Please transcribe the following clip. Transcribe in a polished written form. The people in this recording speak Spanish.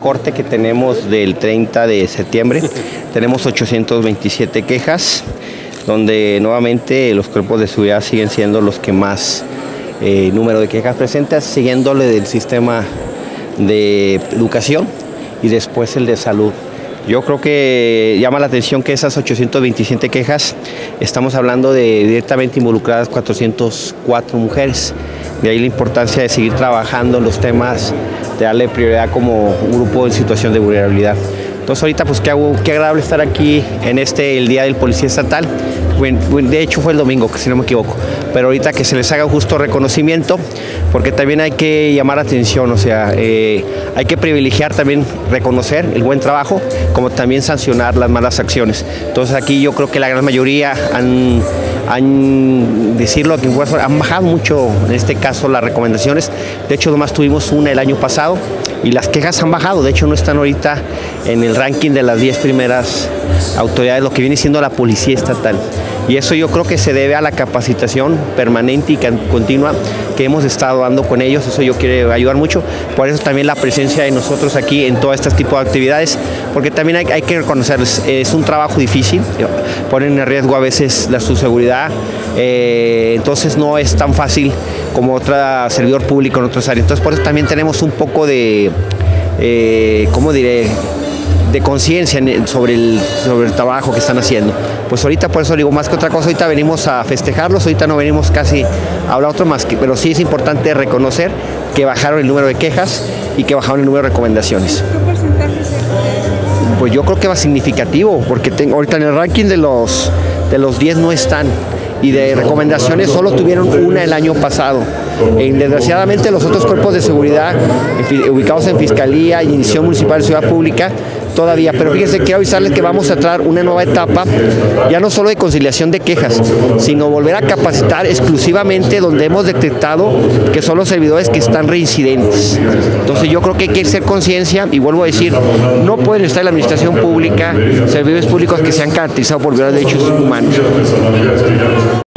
Corte que tenemos del 30 de septiembre, tenemos 827 quejas, donde nuevamente los cuerpos de seguridad siguen siendo los que más número de quejas presentan, siguiéndole del sistema de educación y después el de salud. Yo creo que llama la atención que esas 827 quejas, estamos hablando de directamente involucradas 404 mujeres. De ahí la importancia de seguir trabajando en los temas, de darle prioridad como un grupo en situación de vulnerabilidad. Entonces ahorita pues qué agradable estar aquí en el Día del Policía Estatal. De hecho fue el domingo, si no me equivoco, pero ahorita que se les haga un justo reconocimiento, porque también hay que llamar la atención, o sea, hay que privilegiar también reconocer el buen trabajo, como también sancionar las malas acciones. Entonces aquí yo creo que la gran mayoría han bajado mucho, en este caso, las recomendaciones. De hecho, nomás tuvimos una el año pasado y las quejas han bajado. De hecho, no están ahorita en el ranking de las 10 primeras autoridades, lo que viene siendo la Policía Estatal. Y eso yo creo que se debe a la capacitación permanente y continua que hemos estado dando con ellos. Eso yo quiero ayudar mucho. Por eso también la presencia de nosotros aquí en todo este tipo de actividades, porque también hay que reconocerles, es un trabajo difícil, ponen en riesgo a veces su seguridad, entonces no es tan fácil como otro servidor público en otras áreas. Entonces por eso también tenemos un poco de, ¿cómo diré?, de conciencia sobre el trabajo que están haciendo. Pues ahorita, por eso digo, más que otra cosa, ahorita venimos a festejarlos, ahorita no venimos casi a hablar otro más, pero sí es importante reconocer que bajaron el número de quejas y que bajaron el número de recomendaciones. ¿Qué porcentaje se...? Pues yo creo que va significativo, porque ahorita en el ranking de los 10 no están, y de recomendaciones solo tuvieron una el año pasado. Desgraciadamente los otros cuerpos de seguridad ubicados en Fiscalía y Dirección Municipal de Seguridad Pública todavía, pero fíjense, quiero avisarles que vamos a entrar una nueva etapa, ya no solo de conciliación de quejas, sino volver a capacitar exclusivamente donde hemos detectado que son los servidores que están reincidentes. Entonces yo creo que hay que hacer conciencia, y vuelvo a decir, no pueden estar en la administración pública servidores públicos que se han caracterizado por violar derechos humanos.